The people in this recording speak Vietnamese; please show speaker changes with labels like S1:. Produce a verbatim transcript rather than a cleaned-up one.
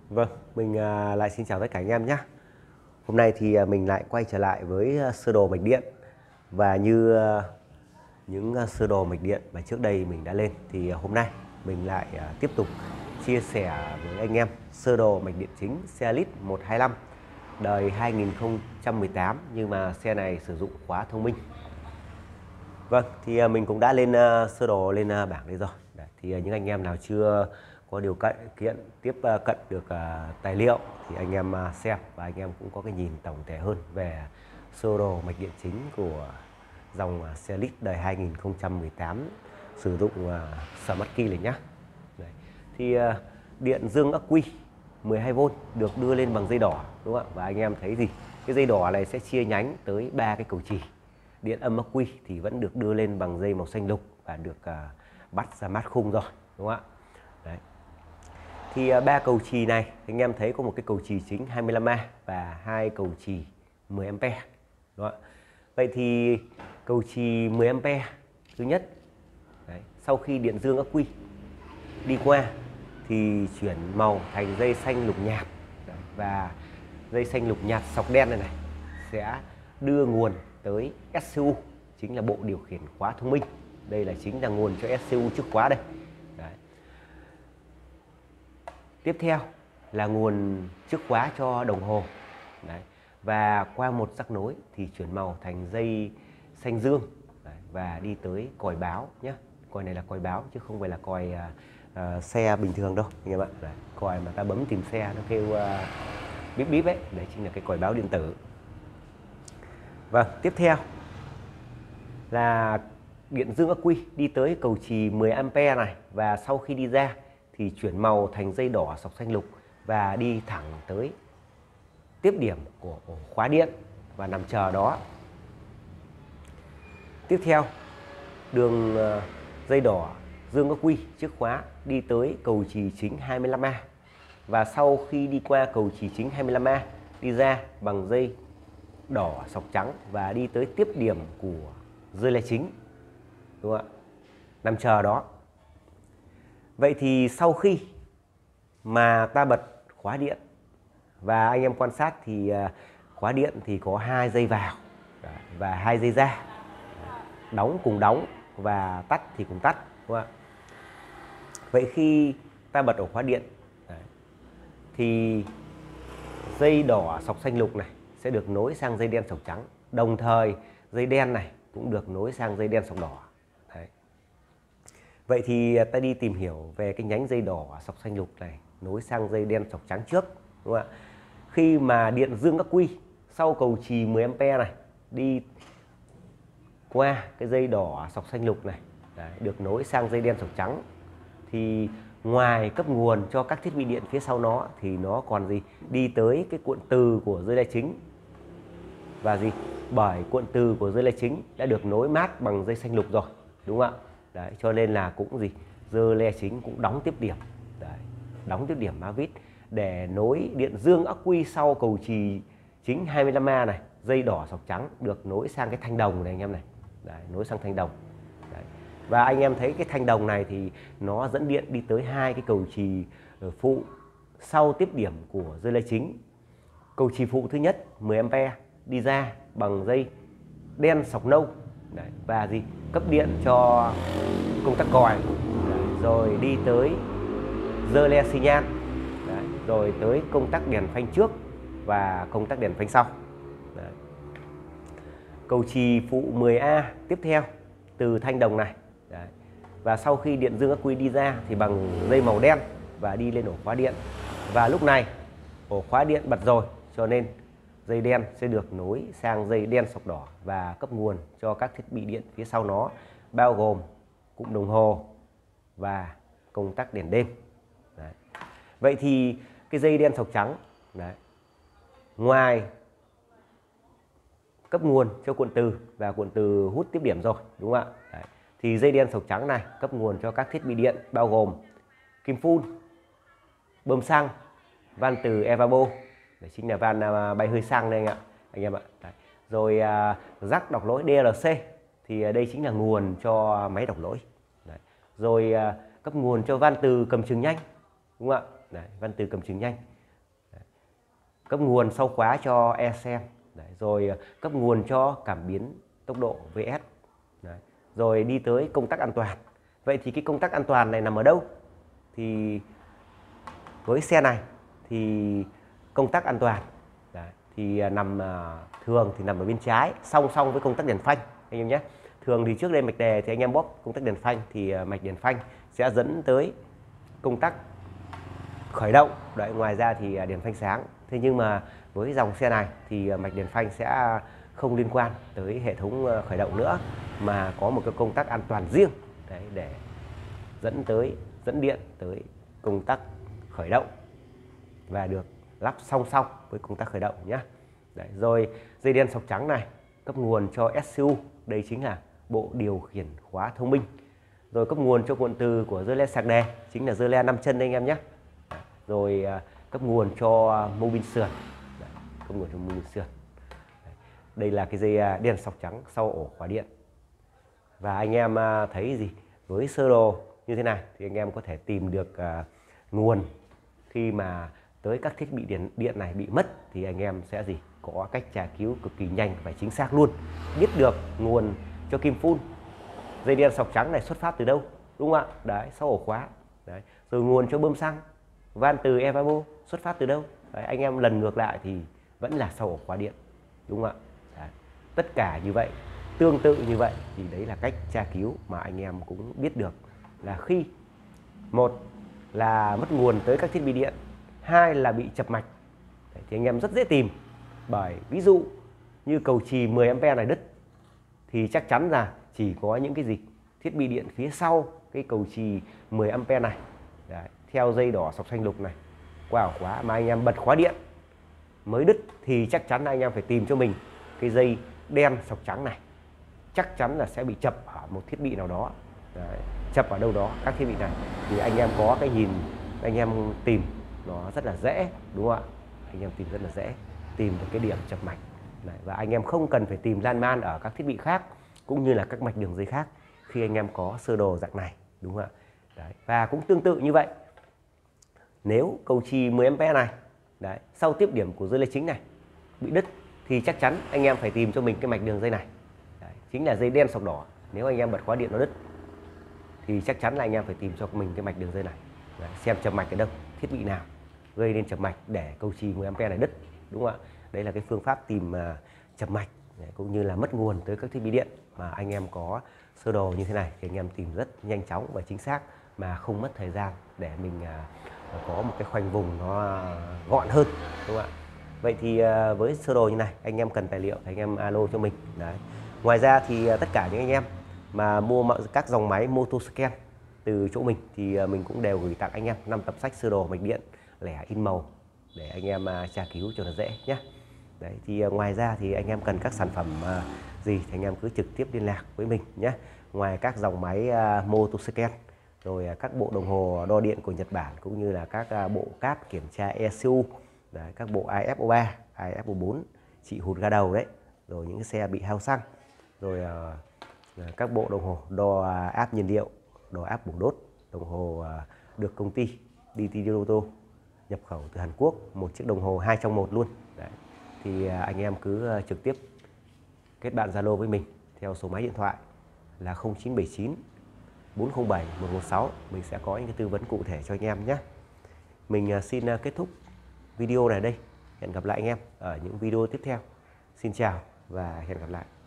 S1: Vâng, mình à, lại xin chào tất cả anh em nhé. Hôm nay thì à, mình lại quay trở lại với à, sơ đồ mạch điện. Và như à, những à, sơ đồ mạch điện mà trước đây mình đã lên thì à, hôm nay mình lại à, tiếp tục chia sẻ với anh em sơ đồ mạch điện chính xe lít một hai lăm đời hai nghìn không trăm mười tám, nhưng mà xe này sử dụng khóa thông minh. Vâng, thì à, mình cũng đã lên à, sơ đồ lên à, bảng đây rồi. Đấy, thì à, những anh em nào chưa có điều kiện tiếp cận được uh, tài liệu thì anh em uh, xem và anh em cũng có cái nhìn tổng thể hơn về sơ đồ mạch điện chính của dòng uh, xe lít đời hai nghìn không trăm mười tám sử dụng uh, Smart Key này nhé. Đấy. Thì uh, điện dương ắc quy mười hai vôn được đưa lên bằng dây đỏ, đúng không ạ? Và anh em thấy gì? Cái dây đỏ này sẽ chia nhánh tới ba cái cầu chì. Điện âm ắc quy thì vẫn được đưa lên bằng dây màu xanh lục và được uh, bắt ra mát khung rồi, đúng không ạ? Đấy. Thì ba cầu chì này anh em thấy có một cái cầu chì chính hai mươi lăm A và hai cầu chì mười ampe. Đó. Vậy thì cầu chì mười ampe thứ nhất, đấy, sau khi điện dương ắc quy đi qua thì chuyển màu thành dây xanh lục nhạt, đấy, và dây xanh lục nhạt sọc đen này này sẽ đưa nguồn tới ét xê u, chính là bộ điều khiển khóa thông minh. Đây là chính là nguồn cho ét xê u trước khóa đây. Đấy. Tiếp theo là nguồn trước khóa cho đồng hồ. Đấy. Và qua một rắc nối thì chuyển màu thành dây xanh dương. Đấy. Và đi tới còi báo nhé. Còi này là còi báo chứ không phải là còi uh, xe bình thường đâu anh em ạ. Đấy. Còi mà ta bấm tìm xe nó kêu uh, bíp bíp ấy, đấy chính là cái còi báo điện tử. Vâng, tiếp theo là điện dương ắc quy đi tới cầu chì mười ampe này, và sau khi đi ra thì chuyển màu thành dây đỏ sọc xanh lục và đi thẳng tới tiếp điểm của ổ khóa điện và nằm chờ đó. Tiếp theo, đường dây đỏ dương ắc quy trước khóa đi tới cầu chì chính hai mươi lăm A, và sau khi đi qua cầu chì chính hai mươi lăm A đi ra bằng dây đỏ sọc trắng và đi tới tiếp điểm của dây le chính, đúng không ạ? Nằm chờ đó. Vậy thì sau khi mà ta bật khóa điện và anh em quan sát thì khóa điện thì có hai dây vào và hai dây ra, đóng cùng đóng và tắt thì cùng tắt, đúng không ạ? Vậy khi ta bật ổ khóa điện thì dây đỏ sọc xanh lục này sẽ được nối sang dây đen sọc trắng, đồng thời dây đen này cũng được nối sang dây đen sọc đỏ. Đấy. Vậy thì ta đi tìm hiểu về cái nhánh dây đỏ sọc xanh lục này nối sang dây đen sọc trắng trước, đúng không ạ? Khi mà điện dương ắc quy sau cầu chì mười ampe này đi qua cái dây đỏ sọc xanh lục này, đấy, được nối sang dây đen sọc trắng, thì ngoài cấp nguồn cho các thiết bị điện phía sau nó thì nó còn gì? Đi tới cái cuộn từ của dây le chính, và gì? Bởi cuộn từ của dây le chính đã được nối mát bằng dây xanh lục rồi, đúng không ạ? Đấy, cho nên là cũng gì? Dây le chính cũng đóng tiếp điểm. Đấy, đóng tiếp điểm má vít để nối điện dương ắc quy sau cầu chì chính hai mươi lăm A này, dây đỏ sọc trắng được nối sang cái thanh đồng này anh em này. Đấy, nối sang thanh đồng. Đấy. Và anh em thấy cái thanh đồng này thì nó dẫn điện đi tới hai cái cầu chì phụ sau tiếp điểm của dây le chính. Cầu chì phụ thứ nhất mười ampe đi ra bằng dây đen sọc nâu. Đấy, và gì? Cấp điện cho công tắc còi. Đấy, rồi đi tới dơ le xi nhan. Đấy, rồi tới công tắc đèn phanh trước và công tắc đèn phanh sau. Đấy. Cầu chì phụ mười A tiếp theo từ thanh đồng này. Đấy. Và sau khi điện dương ắc quy đi ra thì bằng dây màu đen và đi lên ổ khóa điện. Và lúc này ổ khóa điện bật rồi, cho nên dây đen sẽ được nối sang dây đen sọc đỏ và cấp nguồn cho các thiết bị điện phía sau nó, bao gồm cụm đồng hồ và công tắc đèn đêm. Đấy. Vậy thì cái dây đen sọc trắng, đấy, ngoài cấp nguồn cho cuộn từ và cuộn từ hút tiếp điểm rồi, đúng không ạ? Đấy. Thì dây đen sọc trắng này cấp nguồn cho các thiết bị điện bao gồm kim phun, bơm xăng, van từ Evabo, để chính là van uh, bay hơi xăng đây anh ạ, anh em ạ. Đấy. Rồi uh, rắc đọc lỗi đê lờ xê thì uh, đây chính là nguồn cho máy đọc lỗi. Đấy. Rồi uh, cấp nguồn cho van từ cầm chừng nhanh, đúng không ạ? Đấy, van từ cầm chừng nhanh. cấp nguồn sau khóa cho e xê em. Đấy, rồi cấp nguồn cho cảm biến tốc độ vê ét. Đấy, rồi đi tới công tắc an toàn. Vậy thì cái công tắc an toàn này nằm ở đâu? Thì với xe này thì công tắc an toàn đấy, thì nằm thường thì nằm ở bên trái, song song với công tắc đèn phanh anh em nhé. Thường thì trước đây mạch đề thì anh em bóp công tắc đèn phanh thì mạch đèn phanh sẽ dẫn tới công tắc khởi động. Đấy, ngoài ra thì đèn phanh sáng. Thế nhưng mà với dòng xe này thì mạch đèn phanh sẽ không liên quan tới hệ thống khởi động nữa, mà có một cái công tắc an toàn riêng đấy, để dẫn tới dẫn điện tới công tắc khởi động và được lắp song song với công tắc khởi động nhé. Đấy, rồi dây đen sọc trắng này cấp nguồn cho ét xê u, đây chính là bộ điều khiển khóa thông minh. Rồi cấp nguồn cho cuộn từ của dơ le sạc đề, chính là dơ le năm chân anh em nhé. Rồi cấp nguồn cho mô bin sườn, đấy, cấp nguồn cho mô bin sườn. Đấy, đây là cái dây đen sọc trắng sau ổ khóa điện. Và anh em thấy gì, với sơ đồ như thế này thì anh em có thể tìm được uh, nguồn khi mà tới các thiết bị điện điện này bị mất, thì anh em sẽ gì có cách tra cứu cực kỳ nhanh và chính xác luôn, biết được nguồn cho kim phun dây đen sọc trắng này xuất phát từ đâu, đúng không ạ? Đấy, sau ổ khóa. Đấy, rồi nguồn cho bơm xăng van từ Evabo xuất phát từ đâu. Đấy, anh em lần ngược lại thì vẫn là sau ổ khóa điện, đúng không ạ? Đấy, tất cả như vậy, tương tự như vậy, thì đấy là cách tra cứu mà anh em cũng biết được là khi một là mất nguồn tới các thiết bị điện, hai là bị chập mạch. Đấy, thì anh em rất dễ tìm. Bởi ví dụ như cầu chì mười am pe này đứt thì chắc chắn là chỉ có những cái gì thiết bị điện phía sau cái cầu chì mười am pe này. Đấy, theo dây đỏ sọc xanh lục này qua ổ khóa mà anh em bật khóa điện mới đứt, thì chắc chắn là anh em phải tìm cho mình cái dây đen sọc trắng này, chắc chắn là sẽ bị chập ở một thiết bị nào đó. Đấy, chập ở đâu đó các thiết bị này thì anh em có cái nhìn, anh em tìm nó rất là dễ, đúng không ạ? Anh em tìm rất là dễ tìm được cái điểm chập mạch. Đấy, và anh em không cần phải tìm lan man ở các thiết bị khác cũng như là các mạch đường dây khác khi anh em có sơ đồ dạng này, đúng không ạ? Đấy, và cũng tương tự như vậy, nếu cầu chì mười am pe này đấy, sau tiếp điểm của dây lê chính này bị đứt thì chắc chắn anh em phải tìm cho mình cái mạch đường dây này. Đấy, chính là dây đen sọc đỏ. Nếu anh em bật khóa điện nó đứt thì chắc chắn là anh em phải tìm cho mình cái mạch đường dây này. Đấy, xem chập mạch ở đâu, thiết bị nào gây nên chập mạch để cầu chì mười am pe này đứt, đúng không ạ? Đấy là cái phương pháp tìm uh, chập mạch đấy, cũng như là mất nguồn tới các thiết bị điện mà anh em có sơ đồ như thế này thì anh em tìm rất nhanh chóng và chính xác mà không mất thời gian để mình uh, có một cái khoanh vùng nó gọn hơn, đúng không ạ? Vậy thì uh, với sơ đồ như này anh em cần tài liệu thì anh em alo cho mình. Đấy. Ngoài ra thì uh, tất cả những anh em mà mua các dòng máy Motoscan từ chỗ mình thì uh, mình cũng đều gửi tặng anh em năm tập sách sơ đồ mạch điện lẻ in màu để anh em uh, tra cứu cho nó dễ nhé. Đấy, thì uh, ngoài ra thì anh em cần các sản phẩm uh, gì thì anh em cứ trực tiếp liên lạc với mình nhé. Ngoài các dòng máy uh, Motoscan, rồi uh, các bộ đồng hồ đo điện của Nhật Bản, cũng như là các uh, bộ cáp kiểm tra e xê u, đấy, các bộ i ép o ba, i ép o bốn trị hụt ga đầu đấy, rồi những cái xe bị hao xăng, rồi uh, các bộ đồng hồ đo uh, áp nhiên liệu, đo áp buồng đốt, đồng hồ uh, được công ty đê tê Lotto nhập khẩu từ Hàn Quốc, một chiếc đồng hồ hai trong một luôn. Đấy. Thì uh, anh em cứ uh, trực tiếp kết bạn Zalo với mình theo số máy điện thoại là không chín bảy chín bốn không bảy một một sáu, mình sẽ có những cái tư vấn cụ thể cho anh em nhé. Mình uh, xin uh, kết thúc video này đây. Hẹn gặp lại anh em ở những video tiếp theo. Xin chào và hẹn gặp lại.